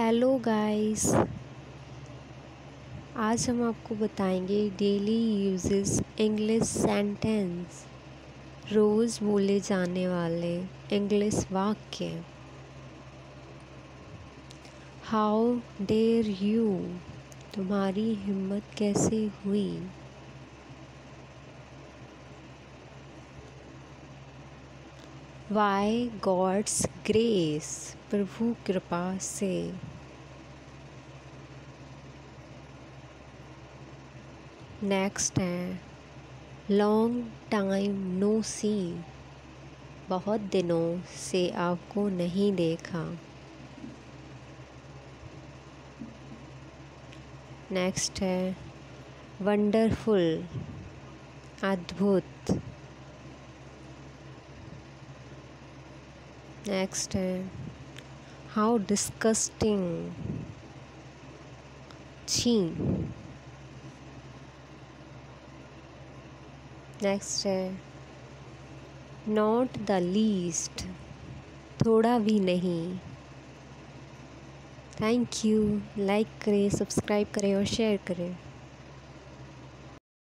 Hello guys. आज हम आपको बताएंगे डेली यूजेस इंग्लिश सेंटेंस, रोज़ बोले जाने वाले इंग्लिश वाक्य। हाउ डेयर यू, तुम्हारी हिम्मत कैसे हुई। वाई गॉड्स ग्रेस, प्रभु कृपा से। नेक्स्ट है लॉन्ग टाइम नो सी, बहुत दिनों से आपको नहीं देखा। नेक्स्ट है वंडरफुल, अद्भुत। नेक्स्ट है हाउ डिस्कस्टिंग, छी। नेक्स्ट है नॉट द लीस्ट, थोड़ा भी नहीं। Thank you. लाइक करें, सब्सक्राइब करें और शेयर करें।